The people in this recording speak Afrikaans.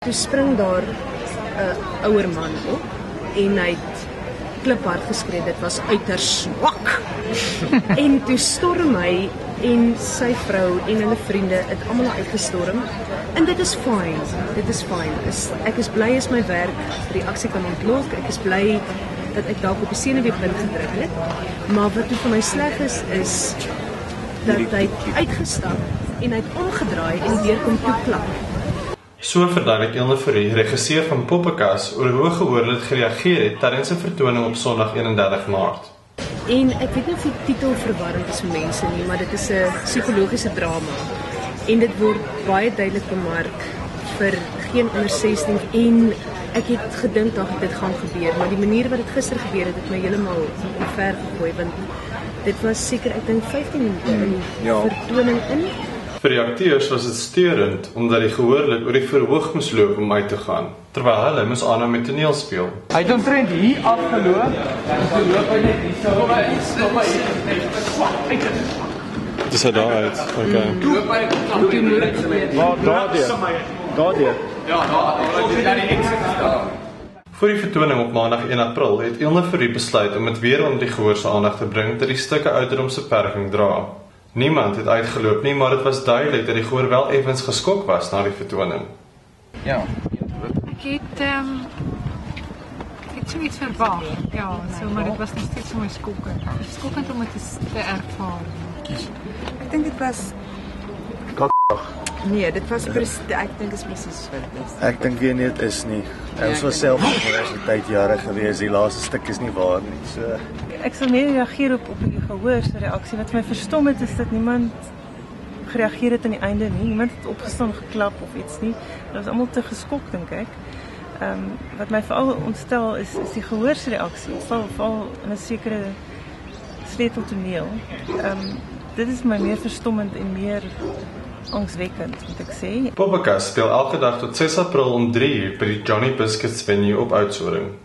Toe spring daar 'n ouer man op en hy het kliphard geskree, dit was uiters swak. En toe storm hy en sy vrou en hulle vriende het almal uitgestorm. En dit is fyn. Ek is bly as my werk die aksie kan ontlok. Ek is bly dat ek dalk op die senuweepunt gedruk het. Maar wat toe vir my sleg is dat hy uitgestap en hy het omgedraai en weer kom toe klap. So verduidelik Ilne Fourie, regisseur van Poppekas, oor hoe gehoorlid gereageer het tydens 'n vertoning op Sondag 31 Maart. En ek weet nie of die titel verwarrend is vir mense nie, maar dit is 'n psigologiese drama. En dit word baie duidelik bemark vir geen onder 16 en ek het gedink dat dit gaan gebeur, maar die manier wat dit gister gebeur het my heeltemal ver gegooi, want dit was seker ek dink 15 minute in die vertoning in. Vir die akteurs was dit steurend omdat die gehoorlid oor die verhoog moes loop om uit te gaan, terwyl hulle moes aanhou met toneel speel. Hy het omtrent hier afgeloop en toe loop hy net hier so. Dis hy daar uit. Okay. Loop hy daardeur. Ja, daar die exit daar. Voor die vertoning op Maandag 1 April het Ilne Fourie besluit om dit weer onder die gehoor se aandag te bring dat die stukke ouderdomsbeperking dra. Niemand het uitgeloop nie, maar dit was duidelik dat die gehoor wel effens geskok was na die vertoning. Ja. Ek het zoiets verwag. Ja, so, maar dit was nog steeds so skokkend. Skokkend om het te ervaren. Ek dink dit was nee, dit was ek dink is presies wat dit is. Ek dink nie dit is nie. Ons was self op universiteit jare gewees, die laaste stuk is nie waar nie. So ek sal meer reageer op die gehoor se reaksie. Wat my verstom het is dat niemand gereageer het aan die einde nie. Niemand het opgestaan geklap of iets nie. Dit was almal te geskok dink ek. Wat my veral ontstel is die gehoor se reaksie. Veral in 'n sekere sleuteltoneel. Dit is my meer verstommend en meer angswekkend, moet ek sê. Poppekas speel elke dag tot 6 April om 3 uur by die Johnny Biscuits venue op Oudtshoorn.